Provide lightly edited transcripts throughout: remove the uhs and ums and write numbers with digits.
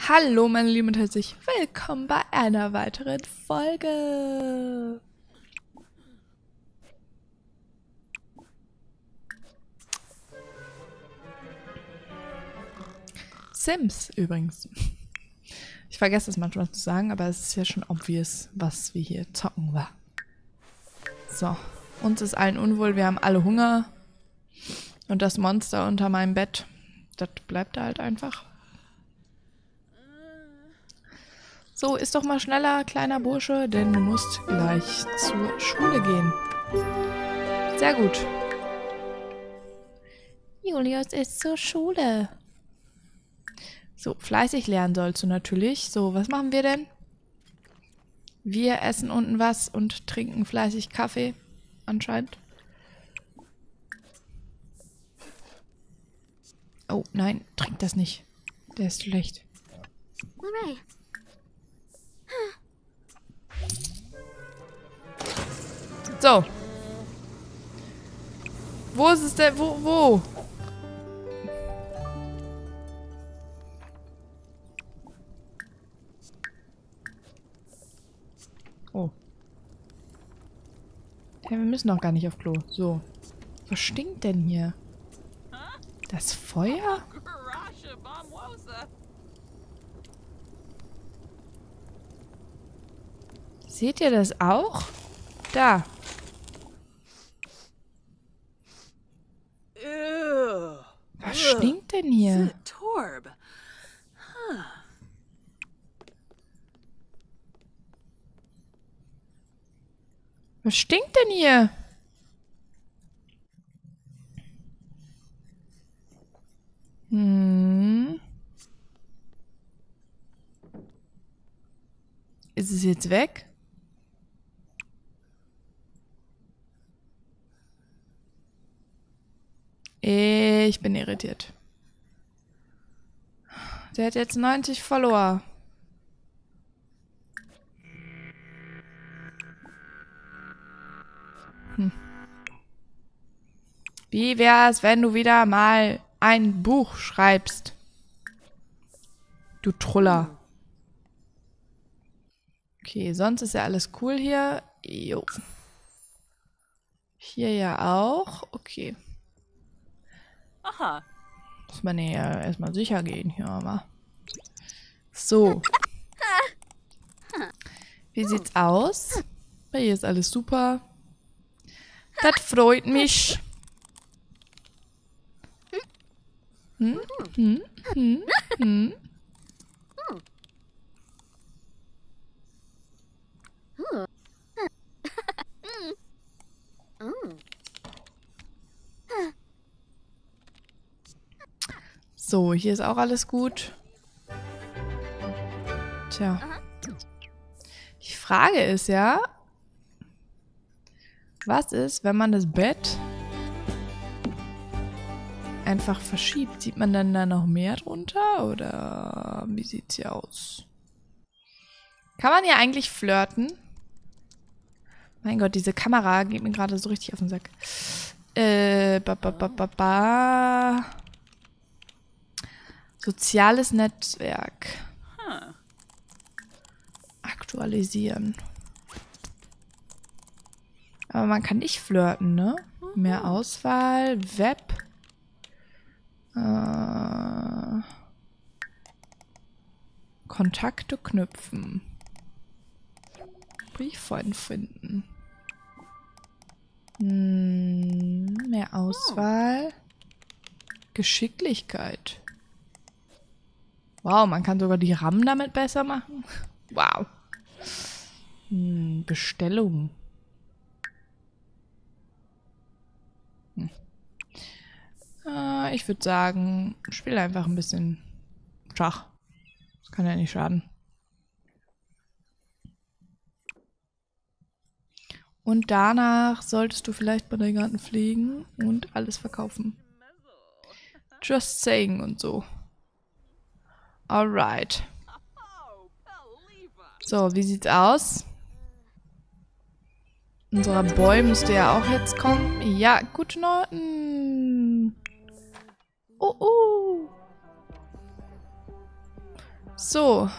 Hallo meine Lieben und herzlich willkommen bei einer weiteren Folge. Sims übrigens. Ich vergesse es manchmal zu sagen, aber es ist ja schon obvious, was wir hier zocken war. So, uns ist allen unwohl, wir haben alle Hunger. Und das Monster unter meinem Bett, das bleibt da halt einfach. So, ist doch mal schneller, kleiner Bursche, denn du musst gleich zur Schule gehen. Sehr gut. Julius ist zur Schule. So, fleißig lernen sollst du natürlich. So, was machen wir denn? Wir essen unten was und trinken fleißig Kaffee, anscheinend. Oh, nein, trink das nicht. Der ist schlecht. So. Wo ist es denn? Wo? Oh. Ja, wir müssen noch gar nicht auf Klo. So. Was stinkt denn hier? Das Feuer? Seht ihr das auch? Da. Was stinkt denn hier? Was stinkt denn hier? Ist es jetzt weg? Ich bin irritiert. Der hat jetzt 90 Follower. Wie wär's, wenn du wieder mal ein Buch schreibst? Du Truller. Okay, sonst ist ja alles cool hier. Jo. Hier ja auch. Okay. Aha. Muss man ja erstmal sicher gehen hier, aber. So. Wie sieht's aus? Hier ist alles super. Das freut mich. So, hier ist auch alles gut. Tja. Die Frage ist ja, was ist, wenn man das Bett einfach verschiebt? Sieht man dann da noch mehr drunter oder wie sieht's hier aus? Kann man hier eigentlich flirten? Mein Gott, diese Kamera geht mir gerade so richtig auf den Sack. Soziales Netzwerk. Aktualisieren. Aber man kann nicht flirten, ne? Mehr Auswahl, Web. Kontakte knüpfen. Brieffreund finden. Mehr Auswahl. Geschicklichkeit. Wow, man kann sogar die RAM damit besser machen. Wow. Bestellung. Ich würde sagen, spiele einfach ein bisschen Schach. Das kann ja nicht schaden. Und danach solltest du vielleicht bei deinen Garten fliegen und alles verkaufen. Just saying und so. Alright. So, wie sieht's aus? Unser Boy müsste ja auch jetzt kommen. Ja, gute Noten. So.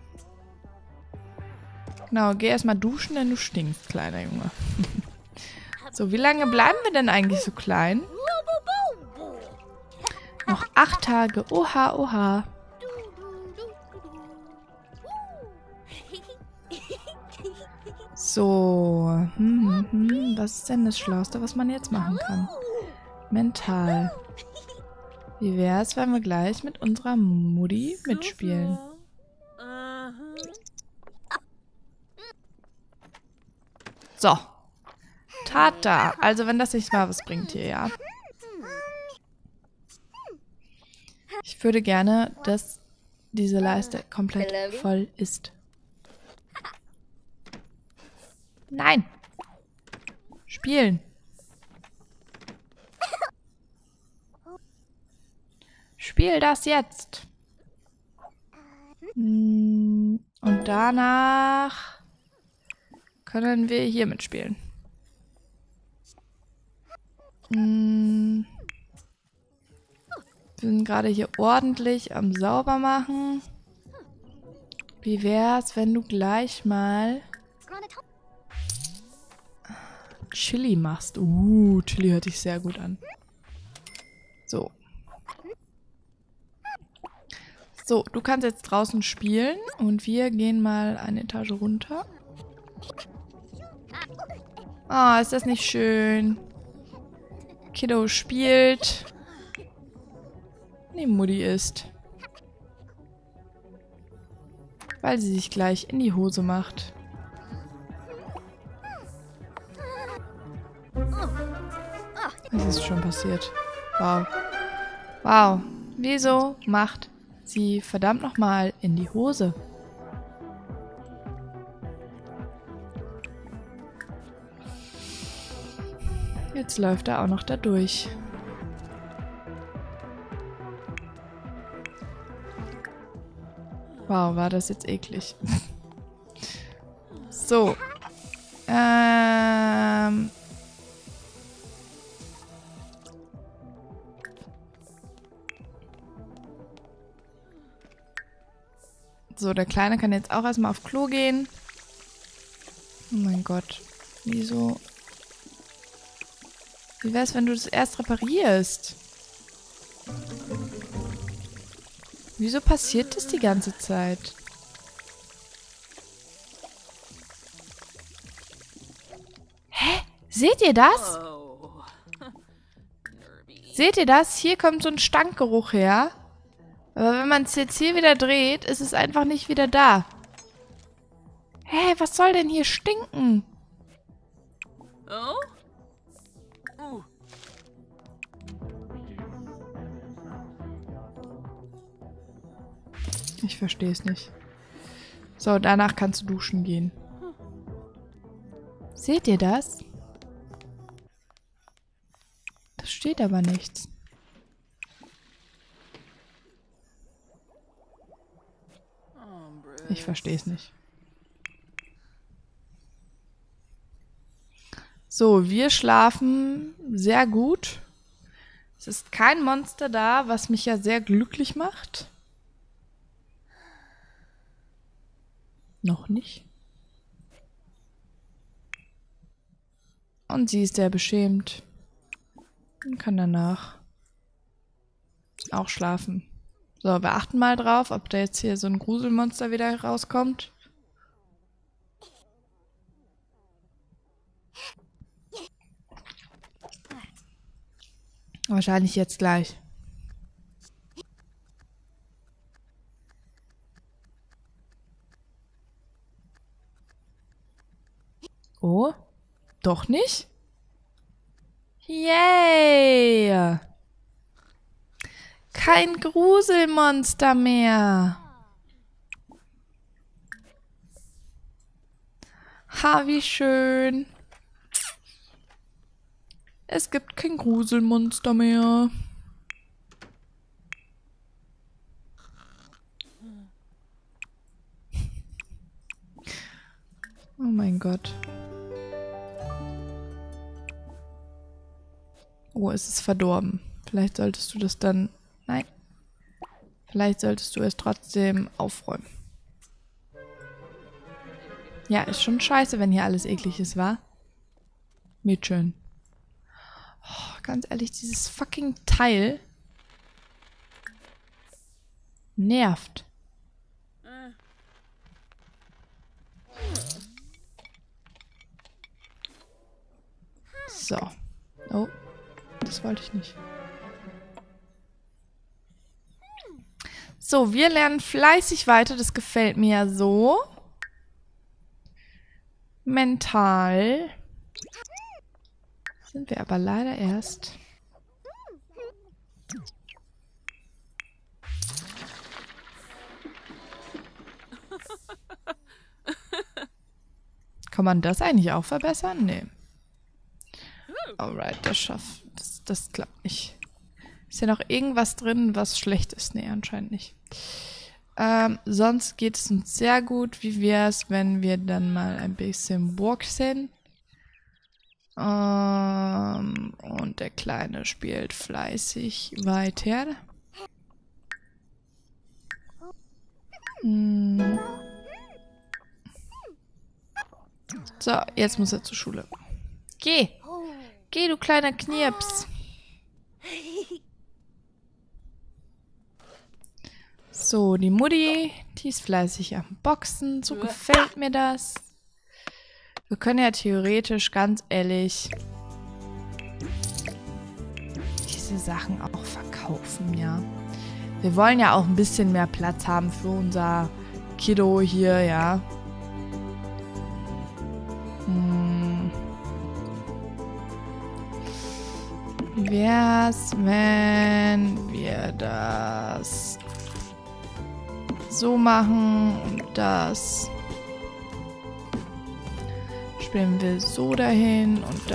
Genau, geh erstmal duschen, denn du stinkst, kleiner Junge. So, wie lange bleiben wir denn eigentlich so klein? Noch 8 Tage. Oha, oha. So. Was ist denn das Schlauste, was man jetzt machen kann? Mental. Wie wäre es, wenn wir gleich mit unserer Mutti mitspielen? So. Tata. Also wenn das nicht mal was bringt hier, ja. Ich würde gerne, dass diese Leiste komplett voll ist. Nein. Spielen. Spiel das jetzt. Und danach können wir hier mitspielen. Wir sind gerade hier ordentlich am Saubermachen. Wie wär's, wenn du gleich mal Chili machst? Chili hört sich sehr gut an. So. So, du kannst jetzt draußen spielen und wir gehen mal eine Etage runter. Ah, ist das nicht schön? Kiddo spielt. Nee, Mutti isst. Weil sie sich gleich in die Hose macht. Was ist schon passiert? Wow. Wow. Wieso macht sie verdammt nochmal in die Hose? Jetzt läuft er auch noch da durch. Wow, war das jetzt eklig. So. So, der Kleine kann jetzt auch erstmal auf Klo gehen. Oh mein Gott. Wieso? Wie wär's, wenn du das erst reparierst? Wieso passiert das die ganze Zeit? Hä? Seht ihr das? Seht ihr das? Hier kommt so ein Stankgeruch her. Aber wenn man es jetzt hier wieder dreht, ist es einfach nicht wieder da. Hä, was soll denn hier stinken? Ich verstehe es nicht. So, danach kannst du duschen gehen. Seht ihr das? Das steht aber nichts. Ich verstehe es nicht. So, wir schlafen sehr gut. Es ist kein Monster da, was mich ja sehr glücklich macht. Noch nicht. Und sie ist sehr beschämt. Und kann danach auch schlafen. So, wir achten mal drauf, ob da jetzt hier so ein Gruselmonster wieder rauskommt. Wahrscheinlich jetzt gleich. Oh, doch nicht? Yay! Kein Gruselmonster mehr. Ha, wie schön. Es gibt kein Gruselmonster mehr. Oh mein Gott. Oh, es ist verdorben. Vielleicht solltest du das dann... Nein. Vielleicht solltest du es trotzdem aufräumen. Ja, ist schon scheiße, wenn hier alles eklig ist, wa? Mädchen. Oh, ganz ehrlich, dieses fucking Teil nervt. So. Oh, das wollte ich nicht. So, wir lernen fleißig weiter. Das gefällt mir ja so. Mental sind wir aber leider erst. Kann man das eigentlich auch verbessern? Nee. Alright, das klappt nicht. Ist ja noch irgendwas drin, was schlecht ist? Nee, anscheinend nicht. Sonst geht es uns sehr gut. Wie wäre es, wenn wir dann mal ein bisschen boxen? Und der Kleine spielt fleißig weiter. So, jetzt muss er zur Schule. Geh! Geh, du kleiner Knirps! So, die Mutti, die ist fleißig am Boxen. So gefällt mir das. Wir können ja theoretisch, ganz ehrlich, diese Sachen auch verkaufen, ja. Wir wollen ja auch ein bisschen mehr Platz haben für unser Kiddo hier, ja. Wie wär's, wenn wir das so machen und das spielen wir so dahin und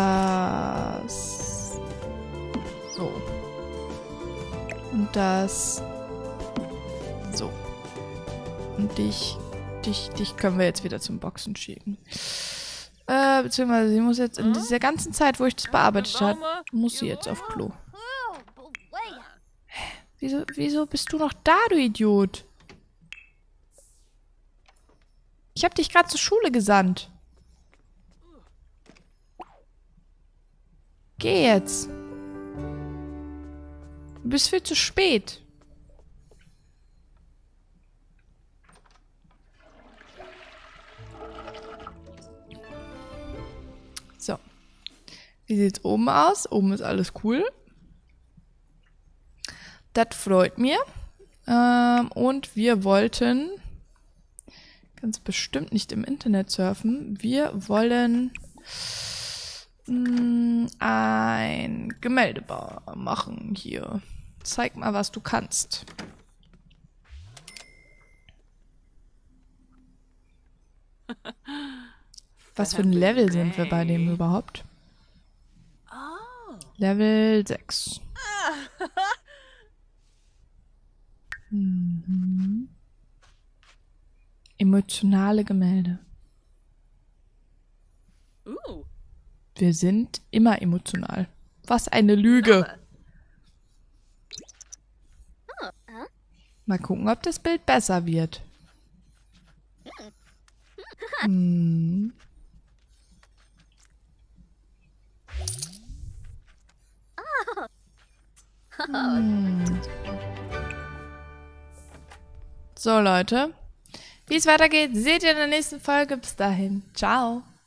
das so und das so und dich können wir jetzt wieder zum Boxen schieben. Beziehungsweise sie muss jetzt in dieser ganzen Zeit, wo ich das bearbeitet habe, muss sie jetzt auf Klo. Hä? Wieso bist du noch da, du Idiot? Ich habe dich gerade zur Schule gesandt. Geh jetzt. Du bist viel zu spät. So. Wie sieht's oben aus? Oben ist alles cool. Das freut mir. Und wir wollten ganz bestimmt nicht im Internet surfen. Wir wollen ein Gemälde machen hier. Zeig mal, was du kannst. Was für ein Level sind wir bei dem überhaupt? Level 6. Emotionale Gemälde. Wir sind immer emotional. Was eine Lüge. Mal gucken, ob das Bild besser wird. So, Leute. Wie es weitergeht, seht ihr in der nächsten Folge. Bis dahin. Ciao.